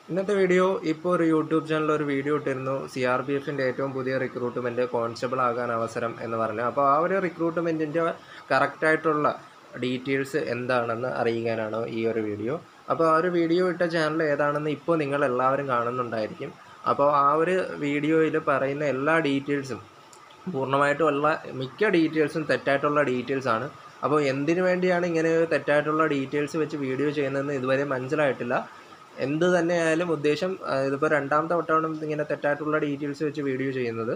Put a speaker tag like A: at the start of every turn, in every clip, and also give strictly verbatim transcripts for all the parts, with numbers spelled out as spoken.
A: ഇന്നത്തെ വീഡിയോ ഇപ്പോൾ ഒരു യൂട്യൂബ് ചാനലിൽ ഒരു വീഡിയോ ഇട്ടിരുന്നു. സി ആർ പി എഫിൻ്റെ ഏറ്റവും പുതിയ റിക്രൂട്ട്മെൻറ്റ് കോൺസ്റ്റബിൾ ആകാൻ അവസരം എന്ന് പറഞ്ഞു. അപ്പോൾ ആ ഒരു റിക്രൂട്ട്മെൻറ്റിൻ്റെ കറക്റ്റായിട്ടുള്ള ഡീറ്റെയിൽസ് എന്താണെന്ന് അറിയിക്കാനാണ് ഈ ഒരു വീഡിയോ. അപ്പോൾ ആ ഒരു വീഡിയോ ഇട്ട ചാനൽ ഏതാണെന്ന് ഇപ്പോൾ നിങ്ങൾ എല്ലാവരും കാണുന്നുണ്ടായിരിക്കും. അപ്പോൾ ആ ഒരു വീഡിയോയിൽ പറയുന്ന എല്ലാ ഡീറ്റെയിൽസും പൂർണ്ണമായിട്ടും ഉള്ള മിക്ക ഡീറ്റെയിൽസും തെറ്റായിട്ടുള്ള ഡീറ്റെയിൽസാണ്. അപ്പോൾ എന്തിനു വേണ്ടിയാണ് ഇങ്ങനെ തെറ്റായിട്ടുള്ള ഡീറ്റെയിൽസ് വെച്ച് വീഡിയോ ചെയ്യുന്നതെന്ന് ഇതുവരെ മനസ്സിലായിട്ടില്ല. എന്ത് തന്നെയായാലും ഉദ്ദേശം ഇതിപ്പോൾ രണ്ടാമത്തെ വട്ടമാണ് ഇങ്ങനെ തെറ്റായിട്ടുള്ള ഡീറ്റെയിൽസ് വെച്ച് വീഡിയോ ചെയ്യുന്നത്.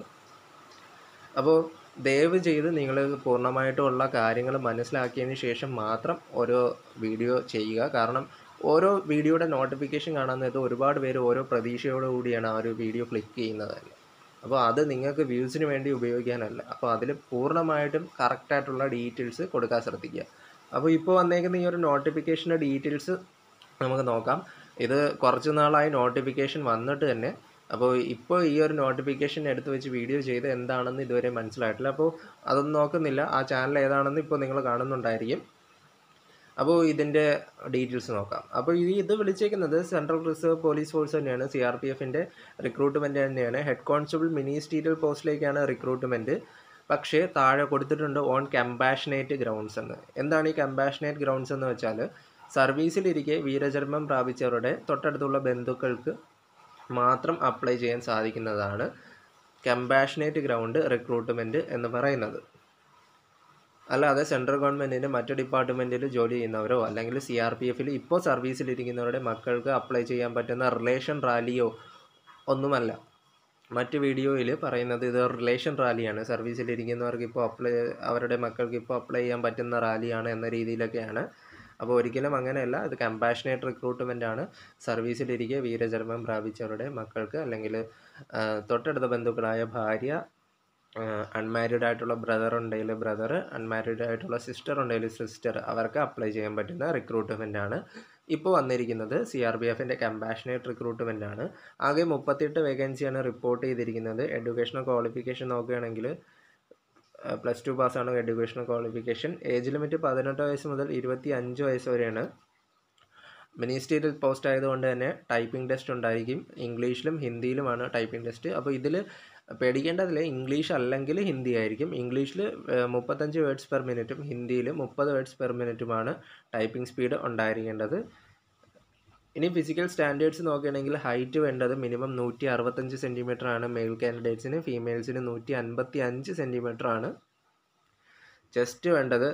A: അപ്പോൾ ദയവ് ചെയ്ത് നിങ്ങൾ പൂർണ്ണമായിട്ടുള്ള കാര്യങ്ങൾ മനസ്സിലാക്കിയതിന് ശേഷം മാത്രം ഓരോ വീഡിയോ ചെയ്യുക. കാരണം ഓരോ വീഡിയോയുടെ നോട്ടിഫിക്കേഷൻ കാണാൻ നേരത്ത് ഒരുപാട് പേര് ഓരോ പ്രതീക്ഷയോടു കൂടിയാണ് ആ ഒരു വീഡിയോ ക്ലിക്ക് ചെയ്യുന്നത് തന്നെ. അപ്പോൾ അത് നിങ്ങൾക്ക് വ്യൂസിന് വേണ്ടി ഉപയോഗിക്കാനല്ല. അപ്പോൾ അതിൽ പൂർണ്ണമായിട്ടും കറക്റ്റായിട്ടുള്ള ഡീറ്റെയിൽസ് കൊടുക്കാൻ ശ്രദ്ധിക്കുക. അപ്പോൾ ഇപ്പോൾ വന്നേക്കുന്ന ഈ ഒരു നോട്ടിഫിക്കേഷൻ്റെ ഡീറ്റെയിൽസ് നമുക്ക് നോക്കാം. ഇത് കുറച്ച് നാളായി നോട്ടിഫിക്കേഷൻ വന്നിട്ട് തന്നെ. അപ്പോൾ ഇപ്പോൾ ഈ ഒരു നോട്ടിഫിക്കേഷൻ എടുത്ത് വെച്ച് വീഡിയോ ചെയ്ത് എന്താണെന്ന് ഇതുവരെ മനസ്സിലായിട്ടില്ല. അപ്പോൾ അതൊന്നും നോക്കുന്നില്ല. ആ ചാനൽ ഏതാണെന്ന് ഇപ്പോൾ നിങ്ങൾ കാണുന്നുണ്ടായിരിക്കും. അപ്പോൾ ഇതിൻ്റെ ഡീറ്റെയിൽസ് നോക്കാം. അപ്പോൾ ഈ ഇത് വിളിച്ചേക്കുന്നത് സെൻട്രൽ റിസർവ് പോലീസ് ഫോഴ്സ് തന്നെയാണ്. സി ആർ പി എഫിൻ്റെ റിക്രൂട്ട്മെൻറ്റ് തന്നെയാണ്. ഹെഡ് കോൺസ്റ്റബിൾ മിനിസ്റ്റീരിയൽ പോസ്റ്റിലേക്കാണ് റിക്രൂട്ട്മെൻറ്റ്. പക്ഷേ താഴെ കൊടുത്തിട്ടുണ്ട് ഓൺ കമ്പാഷനേറ്റ് ഗ്രൗണ്ട്സ് എന്ന്. എന്താണ് ഈ കമ്പാഷനേറ്റ് ഗ്രൗണ്ട്സ് എന്ന് വെച്ചാൽ, സർവീസിലിരിക്കെ വീരചരമം പ്രാപിച്ചവരുടെ തൊട്ടടുത്തുള്ള ബന്ധുക്കൾക്ക് മാത്രം അപ്ലൈ ചെയ്യാൻ സാധിക്കുന്നതാണ് കമ്പാഷനേറ്റ് ഗ്രൗണ്ട് റിക്രൂട്ട്മെൻറ്റ് എന്ന് പറയുന്നത്. അല്ലാതെ സെൻട്രൽ ഗവൺമെൻറ്റിൻ്റെ മറ്റ് ഡിപ്പാർട്ട്മെൻറ്റിൽ ജോലി ചെയ്യുന്നവരോ അല്ലെങ്കിൽ സി ആർ പി എഫിൽ ഇപ്പോൾ സർവീസിലിരിക്കുന്നവരുടെ മക്കൾക്ക് അപ്ലൈ ചെയ്യാൻ പറ്റുന്ന റിലേഷൻ റാലിയോ ഒന്നുമല്ല. മറ്റ് വീഡിയോയിൽ പറയുന്നത് ഇത് റിലേഷൻ റാലിയാണ്, സർവീസിലിരിക്കുന്നവർക്ക് ഇപ്പോൾ അപ്ലൈ അവരുടെ മക്കൾക്ക് ഇപ്പോൾ അപ്ലൈ ചെയ്യാൻ പറ്റുന്ന റാലിയാണ് എന്ന രീതിയിലൊക്കെയാണ്. അപ്പോൾ ഒരിക്കലും അങ്ങനെയല്ല. ഇത് കമ്പാഷനേറ്റ് റിക്രൂട്ട്മെൻ്റ് ആണ്. സർവീസിലിരിക്കെ വീരചരമം പ്രാപിച്ചവരുടെ മക്കൾക്ക് അല്ലെങ്കിൽ തൊട്ടടുത്ത ബന്ധുക്കളായ ഭാര്യ, അൺമാരീഡ് ആയിട്ടുള്ള ബ്രദർ ഉണ്ടെങ്കിൽ ബ്രദർ, അൺമാരീഡ് ആയിട്ടുള്ള സിസ്റ്റർ ഉണ്ടെങ്കിൽ സിസ്റ്റർ, അവർക്ക് അപ്ലൈ ചെയ്യാൻ പറ്റുന്ന റിക്രൂട്ട്മെൻ്റ് ആണ്. ഇപ്പോൾ വന്നിരിക്കുന്നത് സി ആർ പി എഫിൻ്റെ കമ്പാഷനേറ്റ് റിക്രൂട്ട്മെൻ്റ് ആണ്. ആകെ മുപ്പത്തെട്ട് വേക്കൻസിയാണ് റിപ്പോർട്ട് ചെയ്തിരിക്കുന്നത്. എഡ്യൂക്കേഷണൽ ക്വാളിഫിക്കേഷൻ നോക്കുകയാണെങ്കിൽ പ്ലസ് ടു പാസ്സാണ് എഡ്യൂക്കേഷണൽ ക്വാളിഫിക്കേഷൻ. ഏജ് ലിമിറ്റ് പതിനെട്ട് വയസ്സ് മുതൽ ഇരുപത്തി അഞ്ച് വയസ്സ് വരെയാണ്. മിനിസ്റ്റീരിയൽ പോസ്റ്റ് ആയതുകൊണ്ട് തന്നെ ടൈപ്പിംഗ് ടെസ്റ്റ് ഉണ്ടായിരിക്കും. ഇംഗ്ലീഷിലും ഹിന്ദിയിലുമാണ് ടൈപ്പിംഗ് ടെസ്റ്റ്. അപ്പോൾ ഇതിൽ പേടിക്കേണ്ടതില്ല. ഇംഗ്ലീഷ് അല്ലെങ്കിൽ ഹിന്ദി ആയിരിക്കും. ഇംഗ്ലീഷിൽ മുപ്പത്തഞ്ച് വേർഡ്സ് പെർ മിനിറ്റും ഹിന്ദിയിൽ മുപ്പത് വേർഡ്സ് പെർ മിനിറ്റുമാണ് ടൈപ്പിംഗ് സ്പീഡ് ഉണ്ടായിരിക്കേണ്ടത്. ഇനി ഫിസിക്കൽ സ്റ്റാൻഡേർഡ്സ് നോക്കുകയാണെങ്കിൽ ഹൈറ്റ് വേണ്ടത് മിനിമം നൂറ്റി അറുപത്തഞ്ച് സെൻറ്റിമീറ്റർ ആണ് മെയിൽ കാൻഡിഡേറ്റ്സിന്. ഫീമെയിൽസിന് നൂറ്റി അൻപത്തി അഞ്ച് സെൻറ്റിമീറ്റർ ആണ്. ചെസ്റ്റ് വേണ്ടത്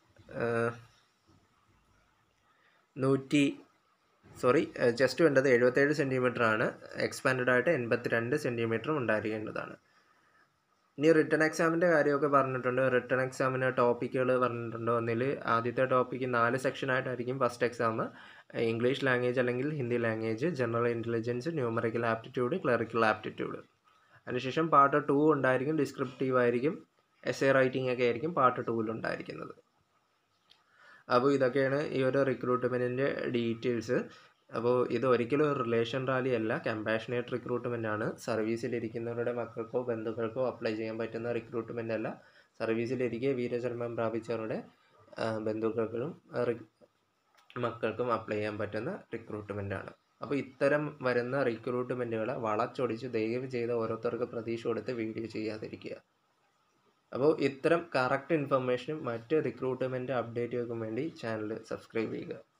A: നൂറ്റി സോറി ചെസ്റ്റ് വേണ്ടത് എഴുപത്തേഴ് സെൻറ്റിമീറ്റർ ആണ്. എക്സ്പാൻഡഡ് ആയിട്ട് എൺപത്തി രണ്ട് സെൻറ്റിമീറ്ററും ഉണ്ടായിരിക്കേണ്ടതാണ്. ഇനി റിട്ടൺ എക്സാമിൻ്റെ കാര്യമൊക്കെ പറഞ്ഞിട്ടുണ്ട്. റിട്ടൺ എക്സാമിന് ടോപ്പിക്കുകൾ പറഞ്ഞിട്ടുണ്ട്. ഒന്നിൽ ആദ്യത്തെ ടോപ്പിക്ക് നാല് സെക്ഷനായിട്ടായിരിക്കും ഫസ്റ്റ് എക്സാം. ഇംഗ്ലീഷ് ലാംഗ്വേജ് അല്ലെങ്കിൽ Hindi language, general intelligence, numerical aptitude, clerical aptitude. അതിനുശേഷം പാർട്ട് ടു ഉണ്ടായിരിക്കും. ഡിസ്ക്രിപ്റ്റീവ് ആയിരിക്കും. എസ്സേ റൈറ്റിംഗ് ഒക്കെ ആയിരിക്കും പാർട്ട് ടൂവിൽ ഉണ്ടായിരിക്കുന്നത്. അപ്പോൾ ഇതൊക്കെയാണ് ഈ ഒരു റിക്രൂട്ട്മെൻറ്റിൻ്റെ ഡീറ്റെയിൽസ്. അപ്പോൾ ഇത് ഒരിക്കലും ഒരു റിലേഷൻ റാലി അല്ല, കമ്പാഷനേറ്റ് റിക്രൂട്ട്മെൻ്റ് ആണ്. സർവീസിലിരിക്കുന്നവരുടെ മക്കൾക്കോ ബന്ധുക്കൾക്കോ അപ്ലൈ ചെയ്യാൻ പറ്റുന്ന റിക്രൂട്ട്മെൻ്റ് അല്ല. സർവീസിലിരിക്കെ വീരചരമം പ്രാപിച്ചവരുടെ ബന്ധുക്കൾക്കും മക്കൾക്കും അപ്ലൈ ചെയ്യാൻ പറ്റുന്ന റിക്രൂട്ട്മെൻ്റ് ആണ്. അപ്പോൾ ഇത്തരം വരുന്ന റിക്രൂട്ട്മെൻറ്റുകളെ വളച്ചൊടിച്ച് ദയവ് ചെയ്ത് ഓരോരുത്തർക്ക് പ്രതീക്ഷ കൊടുത്ത് വീഡിയോ ചെയ്യാതിരിക്കുക. അപ്പോൾ ഇത്തരം കറക്റ്റ് ഇൻഫർമേഷനും മറ്റ് റിക്രൂട്ട്മെൻറ്റ് അപ്ഡേറ്റുകൾക്കും വേണ്ടി ചാനൽ സബ്സ്ക്രൈബ് ചെയ്യുക.